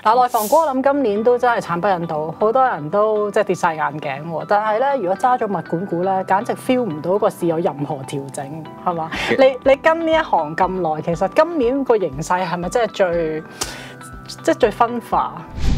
嗱，內房股我諗今年都真係慘不忍睹，好多人都即係跌晒眼鏡喎。但係咧，如果揸咗物管股咧，簡直 feel 唔到個市有任何調整，係嘛？你跟呢一行咁耐，其實今年個形勢係咪真係最分化？